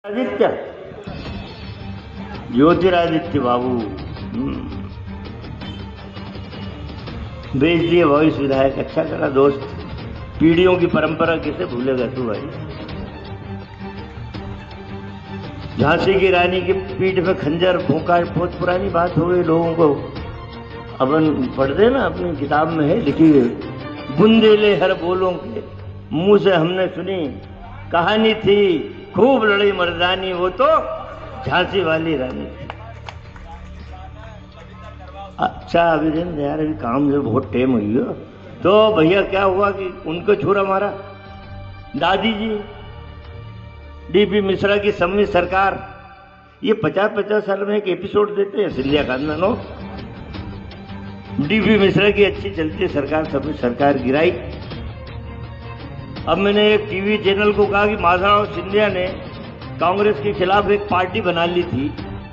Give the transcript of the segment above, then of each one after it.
आदित्य, ज्योतिरादित्य बाबू भेज दिए वॉइस विधायक। अच्छा करा दोस्त, पीढ़ियों की परंपरा कैसे भूलेगा तू भाई। झांसी की रानी की पीठ में खंजर फूंका, बहुत पुरानी बात हो गई लोगों को। अपन पढ़ते ना, अपनी किताब में है लिखी हुई, बुंदेले हर बोलों के मुंह से हमने सुनी, कहानी थी खूब लड़ी मर्दानी, वो तो झांसी वाली रानी थी। अच्छा अभिनंदन यार, अभी काम जो बहुत टाइम हुई हो। तो भैया क्या हुआ कि उनको छुरा मारा दादी जी, डीपी मिश्रा की सम्मिलित सरकार। ये 50-50 साल में एक एपिसोड देते हैं सिंधिया खानदानों। डीपी मिश्रा की अच्छी चलती सरकार, सम्मिलित सरकार गिराई। अब मैंने एक टीवी चैनल को कहा कि माधवराव सिंधिया ने कांग्रेस के खिलाफ एक पार्टी बना ली थी,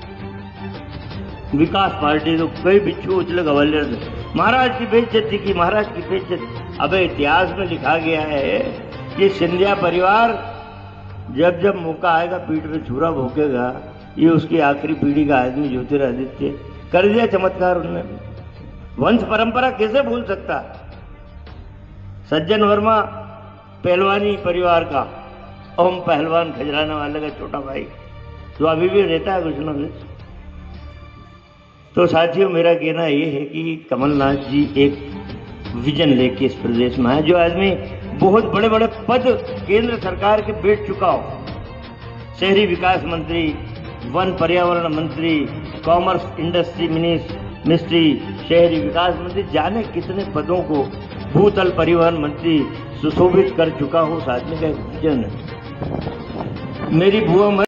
विकास पार्टी। तो कई बिच्छू उछले गवालियर से महाराज की बेइज्जती की, महाराज की बेइज्जती। अब इतिहास में लिखा गया है कि सिंधिया परिवार जब जब मौका आएगा पीठ में छुरा भोंकेगा। ये उसकी आखिरी पीढ़ी का आदमी ज्योतिरादित्य कर दिया चमत्कार उन्होंने। वंश परंपरा कैसे भूल सकता। सज्जन वर्मा पहलवानी परिवार का, ओम पहलवान खजराना वाले का छोटा भाई, जो अभी भी रहता है कुछ न कुछ। तो साथियों, मेरा कहना यह है कि कमलनाथ जी एक विजन लेके इस प्रदेश में है। जो आदमी बहुत बड़े बड़े पद केंद्र सरकार के बैठ चुका हो, शहरी विकास मंत्री, वन पर्यावरण मंत्री, कॉमर्स इंडस्ट्री मिनिस्ट्री, शहरी विकास मंत्री, जाने कितने पदों को, भूतल परिवहन मंत्री सुशोभित कर चुका हो। साथ में का विजन है। मेरी बुआ